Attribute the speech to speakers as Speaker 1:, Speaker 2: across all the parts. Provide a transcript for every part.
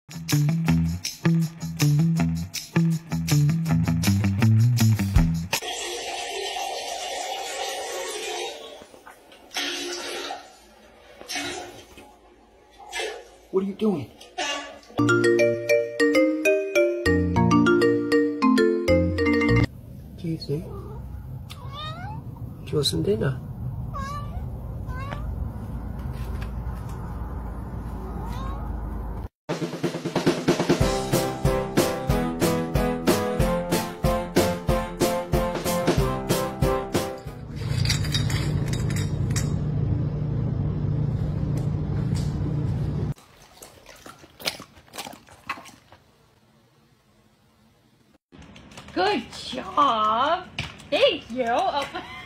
Speaker 1: What are you doing? Casey, do you want some dinner?
Speaker 2: Good job. Thank you. Oh.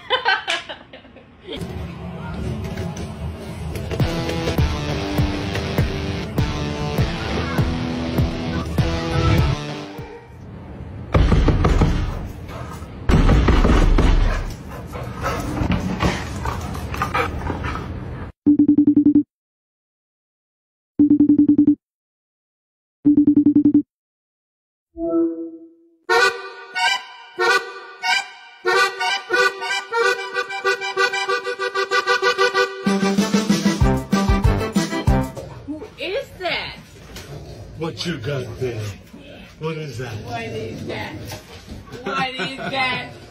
Speaker 3: What you got there? What is that?
Speaker 2: What is that? What is that?